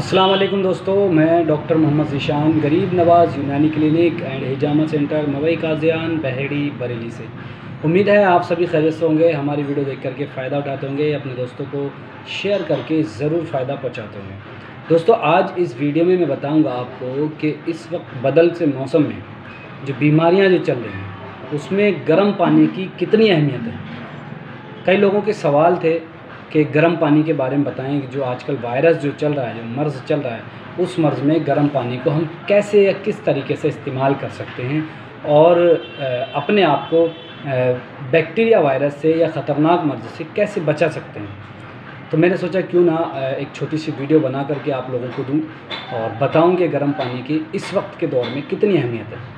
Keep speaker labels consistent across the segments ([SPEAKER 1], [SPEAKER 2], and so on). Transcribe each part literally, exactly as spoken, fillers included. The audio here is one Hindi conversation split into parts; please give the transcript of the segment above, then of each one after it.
[SPEAKER 1] अस्सलाम वालेकुम दोस्तों, मैं doctor Mohammad Zeeshan Garib Nawaz Unani clinic and Hijama center Mawai Kajiyan Baheri Bareilly से। उम्मीद है आप सभी खैरियत से होंगे। हमारी वीडियो देख करके फ़ायदा उठाते होंगे, अपने दोस्तों को शेयर करके ज़रूर फ़ायदा पहुंचाते होंगे। दोस्तों, आज इस वीडियो में मैं बताऊंगा आपको कि इस वक्त बदल से मौसम में जो बीमारियाँ जो चल रही हैं उसमें गर्म पानी की कितनी अहमियत है। कई लोगों के सवाल थे कि गर्म पानी के बारे में बताएं कि जो आजकल वायरस जो चल रहा है, जो मर्ज़ चल रहा है, उस मर्ज़ में गर्म पानी को हम कैसे या किस तरीके से इस्तेमाल कर सकते हैं और अपने आप को बैक्टीरिया वायरस से या ख़तरनाक मर्ज़ से कैसे बचा सकते हैं। तो मैंने सोचा क्यों ना एक छोटी सी वीडियो बना करके आप लोगों को दूं और बताऊं कि गर्म पानी की इस वक्त के दौर में कितनी अहमियत है।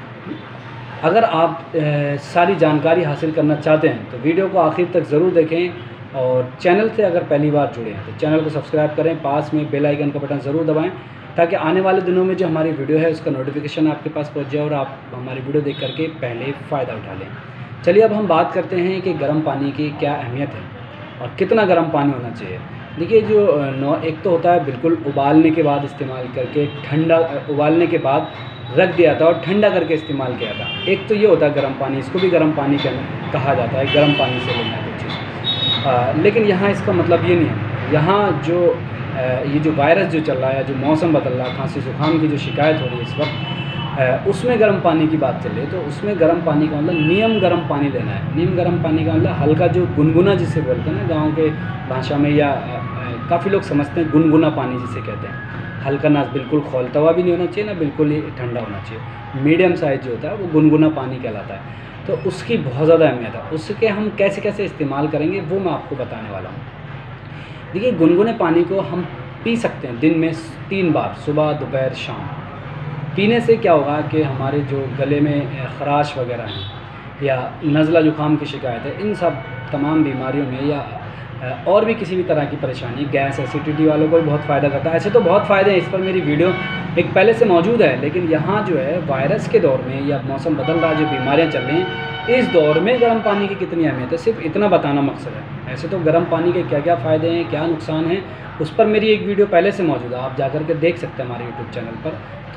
[SPEAKER 1] अगर आप ए, सारी जानकारी हासिल करना चाहते हैं तो वीडियो को आखिर तक ज़रूर देखें और चैनल से अगर पहली बार जुड़े हैं तो चैनल को सब्सक्राइब करें, पास में बेल आइकन का बटन ज़रूर दबाएं ताकि आने वाले दिनों में जो हमारी वीडियो है उसका नोटिफिकेशन आपके पास पहुंच जाए और आप हमारी वीडियो देख करके पहले फ़ायदा उठा लें। चलिए अब हम बात करते हैं कि गर्म पानी की क्या अहमियत है और कितना गर्म पानी होना चाहिए। देखिए, जो नौ एक तो होता है बिल्कुल उबालने के बाद इस्तेमाल करके, ठंडा उबालने के बाद रख दिया था और ठंडा करके इस्तेमाल किया था। एक तो ये होता है गर्म पानी, इसको भी गर्म पानी कहा जाता है, गर्म पानी से लेना है कोई चीज़। आ, लेकिन यहाँ इसका मतलब ये नहीं है। यहाँ जो आ, ये जो वायरस जो चल रहा है, जो मौसम बदल रहा है, खांसी जुकाम की जो शिकायत हो रही है इस वक्त, उसमें गर्म पानी की बात चल रही है। तो उसमें गर्म पानी का मतलब नियम गर्म पानी लेना है। नियम गर्म पानी का मतलब हल्का जो गुनगुना जिसे बोलते हैं ना गाँव के भाषा में, या काफ़ी लोग समझते हैं गुनगुना पानी जिसे कहते हैं। हल्का ना बिल्कुल खौलता हुआ भी नहीं होना चाहिए, ना बिल्कुल ही ठंडा होना चाहिए। मीडियम साइज़ जो होता है वो गुनगुना पानी कहलाता है। तो उसकी बहुत ज़्यादा अहमियत है। उसके हम कैसे कैसे इस्तेमाल करेंगे वो मैं आपको बताने वाला हूँ। देखिए, गुनगुने पानी को हम पी सकते हैं दिन में तीन बार, सुबह, दोपहर, शाम। पीने से क्या होगा कि हमारे जो गले में ख़राश वगैरह हैं या नज़ला जुकाम की शिकायत है, इन सब तमाम बीमारियों में या और भी किसी भी तरह की परेशानी, गैस, एसिडिटी वालों को भी बहुत फ़ायदा करता है। ऐसे तो बहुत फ़ायदे हैं, इस पर मेरी वीडियो एक पहले से मौजूद है। लेकिन यहाँ जो है वायरस के दौर में या मौसम बदल रहा है, जो बीमारियाँ चल रही हैं, इस दौर में गर्म पानी की कितनी अहमियत है, सिर्फ इतना बताना मकसद है। ऐसे तो गर्म पानी के क्या क्या फ़ायदे हैं, क्या नुकसान हैं, उस पर मेरी एक वीडियो पहले से मौजूद है, आप जा कर के देख सकते हैं हमारे यूट्यूब चैनल पर।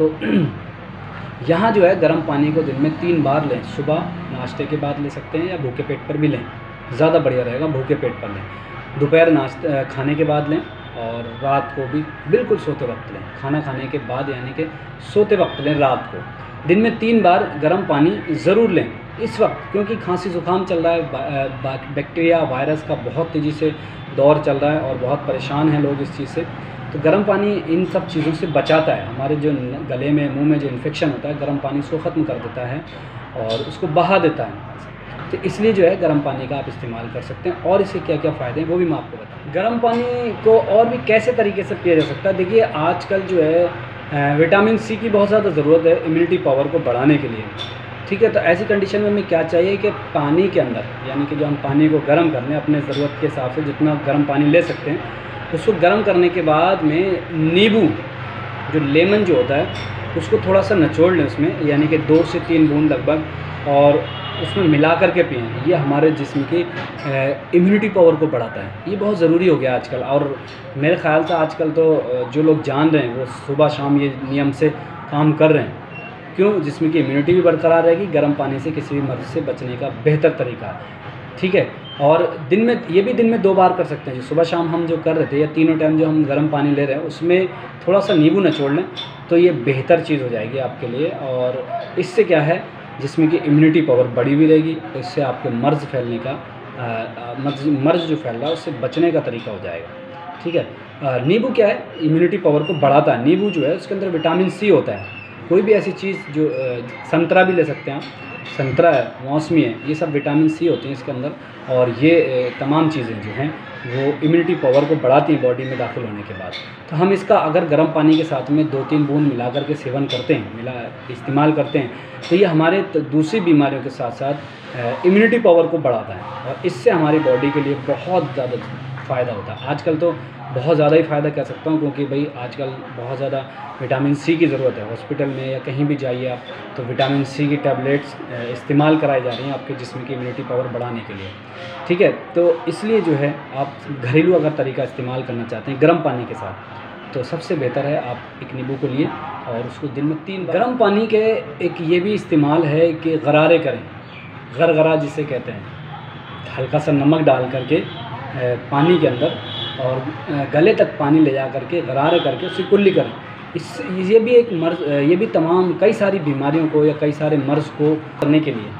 [SPEAKER 1] तो यहाँ जो है गर्म पानी को दिन में तीन बार लें। सुबह नाश्ते के बाद ले सकते हैं या भूखे पेट पर भी लें, ज़्यादा बढ़िया रहेगा भूखे पेट पर लें। दोपहर नाश्ते खाने के बाद लें और रात को भी बिल्कुल सोते वक्त लें। खाना खाने के बाद यानी कि सोते वक्त लें रात को। दिन में तीन बार गर्म पानी ज़रूर लें इस वक्त, क्योंकि खांसी ज़ुकाम चल रहा है, बैक्टीरिया वायरस का बहुत तेज़ी से दौर चल रहा है और बहुत परेशान हैं लोग इस चीज़ से। तो गर्म पानी इन सब चीज़ों से बचाता है। हमारे जो गले में, मुंह में जो इन्फेक्शन होता है, गर्म पानी उसको ख़त्म कर देता है और उसको बहा देता है। तो इसलिए जो है गर्म पानी का आप इस्तेमाल कर सकते हैं। और इसके क्या क्या फ़ायदे हैं वो भी मैं आपको बताऊँ। गर्म पानी को और भी कैसे तरीके से पिया जा सकता है। देखिए, आजकल जो है विटामिन सी की बहुत ज़्यादा ज़रूरत है इम्यूनिटी पावर को बढ़ाने के लिए, ठीक है। तो ऐसी कंडीशन में हमें क्या चाहिए कि पानी के अंदर, यानी कि जो हम पानी को गर्म कर लें, अपने ज़रूरत के हिसाब से जितना गर्म पानी ले सकते हैं, उसको गर्म करने के बाद में नींबू, जो लेमन जो होता है, उसको थोड़ा सा निचोड़ लें उसमें, यानी कि दो से तीन बूंद लगभग, और उसमें मिला कर के पिएँ। ये हमारे जिस्म की इम्यूनिटी पावर को बढ़ाता है। ये बहुत ज़रूरी हो गया आजकल, और मेरे ख़्याल से आजकल तो जो लोग जान रहे हैं वो सुबह शाम ये नियम से काम कर रहे हैं। क्यों? जिस्म की इम्यूनिटी भी बरकरार रहेगी। गर्म पानी से किसी भी मर्ज़ से बचने का बेहतर तरीका है, ठीक है। और दिन में, ये भी दिन में दो बार कर सकते हैं। जो सुबह शाम हम जो कर रहे थे, या तीनों टाइम जो हम गर्म पानी ले रहे हैं, उसमें थोड़ा सा नींबू निचोड़ लें तो ये बेहतर चीज़ हो जाएगी आपके लिए। और इससे क्या है, जिसमें कि इम्यूनिटी पावर बढ़ी हुई रहेगी, तो इससे आपके मर्ज़ फैलने का मर्ज़ मर्ज़ जो फैल रहा है उससे बचने का तरीका हो जाएगा, ठीक है। नींबू क्या है, इम्यूनिटी पावर को बढ़ाता है। नींबू जो है उसके अंदर विटामिन सी होता है। कोई भी ऐसी चीज़ जो, संतरा भी ले सकते हैं आप, संतरा है, मौसमी है, ये सब विटामिन सी होते हैं इसके अंदर। और ये तमाम चीज़ें जो हैं वो इम्यूनिटी पावर को बढ़ाती हैं बॉडी में दाखिल होने के बाद। तो हम इसका अगर गर्म पानी के साथ में दो तीन बूंद मिला कर के सेवन करते हैं, मिला इस्तेमाल करते हैं, तो ये हमारे दूसरी बीमारियों के साथ साथ इम्यूनिटी पावर को बढ़ाता है और इससे हमारी बॉडी के लिए बहुत ज़्यादा फ़ायदा होता है। आजकल तो बहुत ज़्यादा ही फ़ायदा कह सकता हूँ, क्योंकि भाई आजकल बहुत ज़्यादा विटामिन सी की ज़रूरत है। हॉस्पिटल में या कहीं भी जाइए आप, तो विटामिन सी की टैबलेट्स इस्तेमाल कराई जा रही हैं आपके जिस्म की इम्यूनिटी पावर बढ़ाने के लिए, ठीक है। तो इसलिए जो है आप घरेलू अगर तरीका इस्तेमाल करना चाहते हैं गर्म पानी के साथ, तो सबसे बेहतर है आप एक नींबू को लिए और उसको दिन में तीन गर्म पानी के एक ये भी इस्तेमाल है कि गरारे करें, गरगरा जिसे कहते हैं, हल्का सा नमक डाल करके पानी के अंदर और गले तक पानी ले जा करके गरारे करके उसकी कुल्ली करें। इस ये भी एक मर्ज ये भी तमाम कई सारी बीमारियों को या कई सारे मर्ज़ को करने के लिए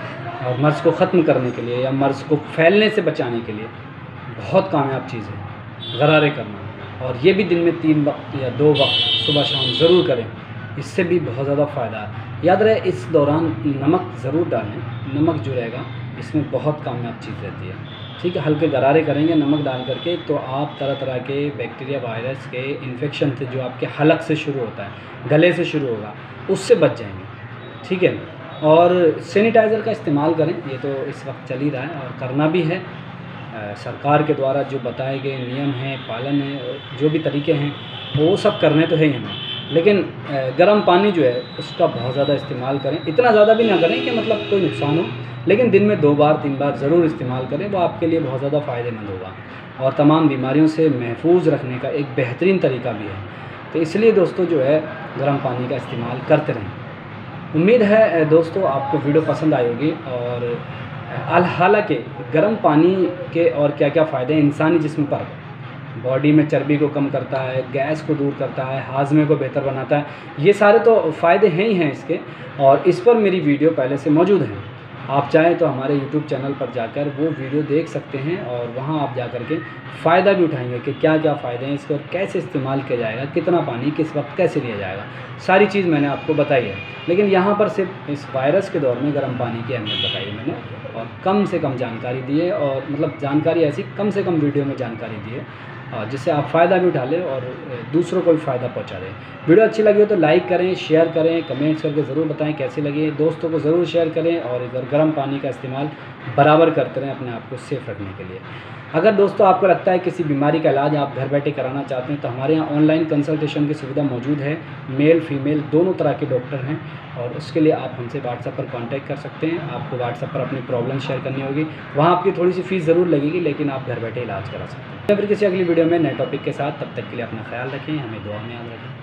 [SPEAKER 1] और मर्ज़ को ख़त्म करने के लिए या मर्ज़ को फैलने से बचाने के लिए बहुत कामयाब चीज़ है गरारे करना। और ये भी दिन में तीन वक्त या दो वक्त सुबह शाम ज़रूर करें, इससे भी बहुत ज़्यादा फ़ायदा है। याद रहे इस दौरान नमक ज़रूर डालें, नमक जो रहेगा इसमें बहुत कामयाब चीज़ रहती है। ठीक है, हल्के गरारे करेंगे नमक डाल करके तो आप तरह तरह के बैक्टीरिया वायरस के इन्फेक्शन से जो आपके हलक से शुरू होता है, गले से शुरू होगा, उससे बच जाएंगे। ठीक है, और सैनिटाइज़र का इस्तेमाल करें, ये तो इस वक्त चल ही रहा है और करना भी है। आ, सरकार के द्वारा जो बताए गए नियम हैं, पालन है, जो भी तरीके हैं वो सब करने तो है ही हमें, लेकिन गर्म पानी जो है उसका बहुत ज़्यादा इस्तेमाल करें। इतना ज़्यादा भी ना करें कि मतलब कोई नुकसान हो, लेकिन दिन में दो बार तीन बार ज़रूर इस्तेमाल करें, वो आपके लिए बहुत ज़्यादा फ़ायदेमंद होगा और तमाम बीमारियों से महफूज रखने का एक बेहतरीन तरीका भी है। तो इसलिए दोस्तों जो है गर्म पानी का इस्तेमाल करते रहें। उम्मीद है दोस्तों आपको वीडियो पसंद आई होगी। और हालांकि गर्म पानी के और क्या क्या फ़ायदे हैं इंसानी जिस्म पर, बॉडी में चर्बी को कम करता है, गैस को दूर करता है, हाजमे को बेहतर बनाता है, ये सारे तो फ़ायदे हैं ही हैं इसके। और इस पर मेरी वीडियो पहले से मौजूद है, आप चाहें तो हमारे यूट्यूब चैनल पर जाकर वो वीडियो देख सकते हैं और वहाँ आप जाकर के फ़ायदा भी उठाएंगे कि क्या क्या फ़ायदे हैं इसके और कैसे इस्तेमाल किया जाएगा, कितना पानी किस वक्त कैसे लिया जाएगा, सारी चीज़ मैंने आपको बताई है। लेकिन यहाँ पर सिर्फ इस वायरस के दौर में गर्म पानी की अहमियत बताई है मैंने और कम से कम जानकारी दी है, और मतलब जानकारी ऐसी कम से कम वीडियो में जानकारी दी है और जिससे आप फ़ायदा भी उठा लें और दूसरों को भी फ़ायदा पहुंचा दें। वीडियो अच्छी लगी हो तो लाइक करें, शेयर करें, कमेंट्स करके ज़रूर बताएं कैसी लगी, दोस्तों को ज़रूर शेयर करें और इधर गर्म पानी का इस्तेमाल बराबर करते रहें अपने आप को सेफ़ रखने के लिए। अगर दोस्तों आपको लगता है किसी बीमारी का इलाज आप घर बैठे कराना चाहते हैं तो हमारे यहाँ ऑनलाइन कंसल्टेशन की सुविधा मौजूद है। मेल फीमेल दोनों तरह के डॉक्टर हैं और उसके लिए आप हमसे व्हाट्सएप पर कांटेक्ट कर सकते हैं। आपको व्हाट्सएप पर अपनी प्रॉब्लम शेयर करनी होगी, वहाँ आपकी थोड़ी सी फ़ीस ज़रूर लगेगी, लेकिन आप घर बैठे इलाज करा सकते हैं। फिर किसी अगली वीडियो में नए टॉपिक के साथ, तब तक के लिए अपना ख्याल रखें, हमें दुआ में याद रखें।